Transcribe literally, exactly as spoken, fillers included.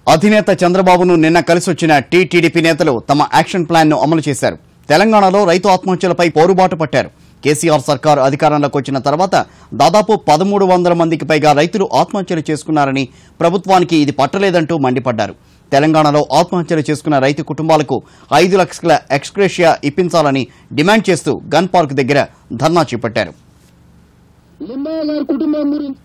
అధినేత చంద్రబాబును నిన్న కలిసొచ్చిన టీటీడీపీ నేతలు తమ యాక్షన్ ప్లాన్ ను అమలు చేశారు. తెలంగాణలో రైతు ఆత్మహత్యలపై పోరుబాటు పట్టారు. కేసీఆర్ సర్కార్ అధికారంలోకి వచ్చిన తర్వాత దాదాపు పదమూడు వందల మందికి పైగా రైతులు ఆత్మహత్యలు చేసుకున్నారని, ప్రభుత్వానికి ఇది పట్టలేదంటూ మండిపడ్డారు. తెలంగాణలో ఆత్మహత్యలు చేసుకున్న రైతు కుటుంబాలకు ఐదు లక్షల ఎక్స్గ్రేషియా ఇప్పించాలని డిమాండ్ చేస్తూ గన్ పార్క్ దగ్గర ధర్నా చేపట్టారు. కుటుంబం గురించి